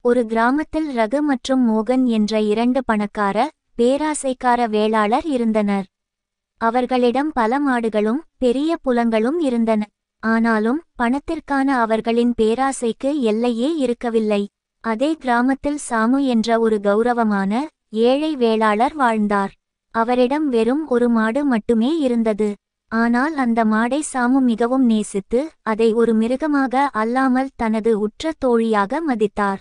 ஒரு கிராமத்தில் ரகு மற்றும் மோகன் என்ற இரண்டு பணக்கார, பேராசைக்கார வேளாளர் இருந்தனர். அவர்களிடம் பல மாடுகளும் பெரிய புலங்களும் இருந்தன. ஆனாலும் பணத்திற்கான அவர்களின் பேராசைக்கு எல்லையே இருக்கவில்லை. அதே கிராமத்தில் சாமு என்ற ஒரு கௌரவமான ஏழை வேளாளர் வாழ்ந்தார். அவரிடம் வெறும் ஒரு மாடு மட்டுமே இருந்தது. ஆனால் அந்த மாடை சாமு மிகவும் நேசித்து அதை ஒரு மிருகமாக அல்லாமல் தனது உற்ற தோழியாக மதித்தார்.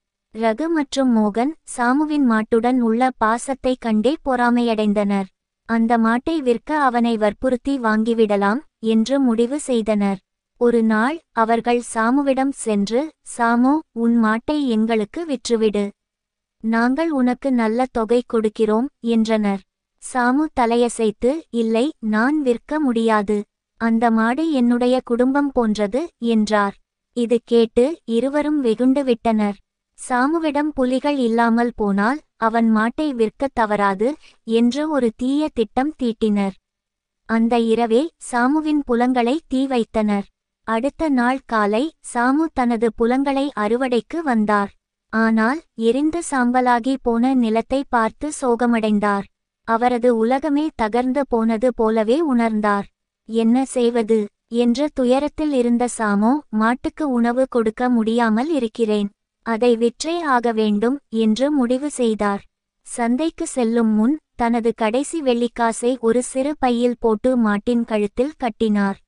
ரகு மற்றும் மோகன் சாமுவின் மாட்டுடன் உள்ள பாசத்தை கண்டே பொறாமையடைந்தனர். அந்த மாட்டை விற்க அவனை வற்புறுத்தி வாங்கிவிடலாம் என்று முடிவு செய்தனர். ஒரு நாள் அவர்கள் சாமுவிடம் சென்று, சாமு, உன் மாட்டை எங்களுக்கு விற்றுவிடு. நாங்கள் உனக்கு நல்ல தொகை கொடுக்கிறோம் என்றனர். சாமு தலையசைத்து, இல்லை, நான் விற்க முடியாது. அந்த மாடு என்னுடைய குடும்பம் போன்றது என்றார். இது கேட்டு இருவரும் வெகுண்டு விட்டனர். சாமுவிடம் புலிகள் இல்லாமல் போனால் அவன் மாட்டை விற்கத் தவறாது என்று ஒரு தீய திட்டம் தீட்டினர். அந்த இரவே சாமுவின் புலங்களை தீ வைத்தனர். அடுத்த நாள் காலை சாமு தனது புலங்களை அறுவடைக்கு வந்தார். ஆனால் எரிந்து சாம்பலாகி போன நிலத்தை பார்த்து சோகமடைந்தார். அவரது உலகமே தகர்ந்து போனது போலவே உணர்ந்தார். என்ன செய்வது என்று துயரத்தில் இருந்த சாமு, மாட்டுக்கு உணவு கொடுக்க முடியாமல் இருக்கிறேன், அதை விற்றே ஆக வேண்டும் என்று முடிவு செய்தார். சந்தைக்கு செல்லும் முன் தனது கடைசி வெள்ளிக்காசை ஒரு சிறு பையில் போட்டு மாட்டின் கழுத்தில் கட்டினார்.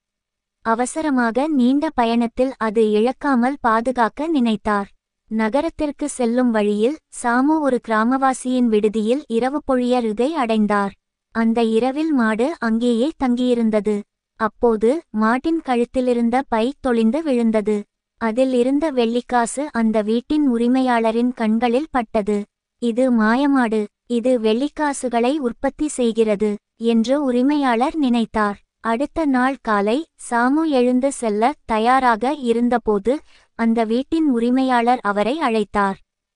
அவசரமாக நீண்ட பயணத்தில் அது இழக்காமல் பாதுகாக்க நினைத்தார். நகரத்திற்கு செல்லும் வழியில் சாமு ஒரு கிராமவாசியின் விடுதியில் இரவு பொழியருகை அடைந்தார். அந்த இரவில் மாடு அங்கேயே தங்கியிருந்தது. அப்போது மாட்டின் கழுத்திலிருந்த பை தொலைந்து விழுந்தது. அதில் இருந்த வெள்ளிக்காசு அந்த வீட்டின் உரிமையாளரின் கண்களில் பட்டது. இது மாயமாடு, இது வெள்ளிக்காசுகளை உற்பத்தி செய்கிறது என்று உரிமையாளர் நினைத்தார். அடுத்த நாள் காலை சாமு எழுந்து செல்ல தயாராக இருந்தபோது அந்த வீட்டின் உரிமையாளர் அவரை அழைத்தார்.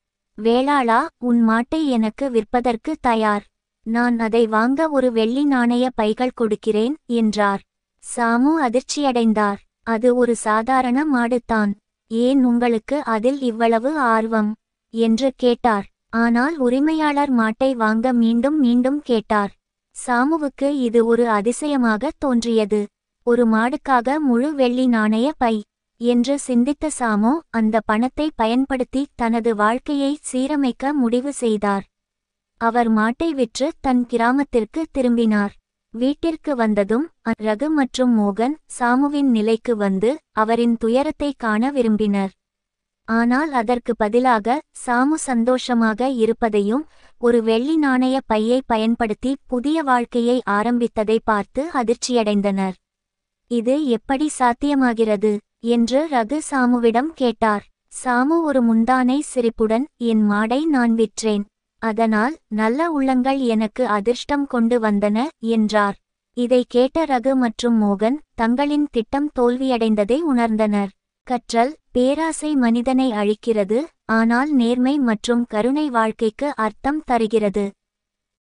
வேளாளா, உன் மாட்டை எனக்கு விற்பதற்கு தயார். நான் அதை வாங்க ஒரு வெள்ளி நாணய பைகள் கொடுக்கிறேன் என்றார். சாமு அதிர்ச்சியடைந்தார். அது ஒரு சாதாரண மாடுதான். ஏன் உங்களுக்கு அதில் இவ்வளவு ஆர்வம் என்று கேட்டார். ஆனால் உரிமையாளர் மாட்டை வாங்க மீண்டும் மீண்டும் கேட்டார். சாமுவுக்கு இது ஒரு அதிசயமாக தோன்றியது. ஒரு மாடுக்காக முழு வெள்ளி நாணய பை என்று சிந்தித்த சாமு அந்த பணத்தை பயன்படுத்தி தனது வாழ்க்கையை சீரமைக்க முடிவு செய்தார். அவர் மாட்டை விற்று தன் கிராமத்திற்கு திரும்பினார். வீட்டிற்கு வந்ததும் ரகு மற்றும் மோகன் சாமுவின் நிலைக்கு வந்து அவரின் துயரத்தை காண விரும்பினர். ஆனால் அதற்கு பதிலாக சாமு சந்தோஷமாக இருப்பதையும் ஒரு வெள்ளி நாணய பையை பயன்படுத்தி புதிய வாழ்க்கையை ஆரம்பித்ததை பார்த்து அதிர்ச்சியடைந்தனர். இது எப்படி சாத்தியமாகிறது என்று ரகு சாமுவிடம் கேட்டார். சாமு ஒரு முந்தானை சிரிப்புடன், என் மாடை நான் விற்றேன், அதனால் நல்ல உள்ளங்கள் எனக்கு அதிர்ஷ்டம் கொண்டு வந்தன என்றார். இதை கேட்ட ரகு மற்றும் மோகன் தங்களின் திட்டம் தோல்வியடைந்ததை உணர்ந்தனர். கற்றல்: பேராசை மனிதனை அழிக்கிறது, ஆனால் நேர்மை மற்றும் கருணை வாழ்க்கைக்கு அர்த்தம் தருகிறது.